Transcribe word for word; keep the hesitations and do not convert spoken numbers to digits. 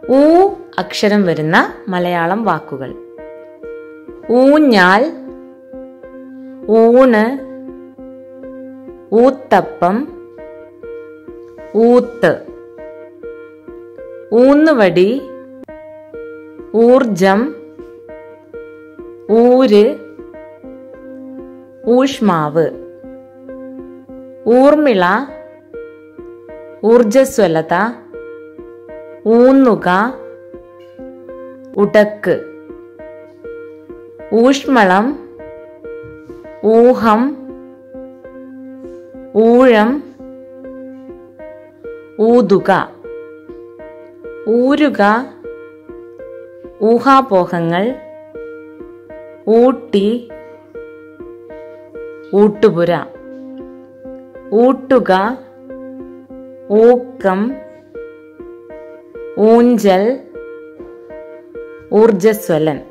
ഊ അക്ഷരം വരുന്ന മലയാളം വാക്കുകൾ: ഊഞ്ഞാൽ, ഊണ്, ഊത്തപ്പം, ഊത്ത്, ഊന്നുവടി, ഊർജം, ഊര്, ഊഷ്മാവ്, ഊർമിള, ഊർജസ്വലത, ഊന്നുക, ഉടക്ക്, ഊഷ്മളം, ഊഹം, ഊഴം, ഊതുക, ഊരുക, ഊഹാപോഹങ്ങൾ, ഊട്ടി, ഊട്ടുപുര, ഊട്ടുക, ഊക്കം, ഊഞ്ചൽ, ഊർജസ്വലൻ.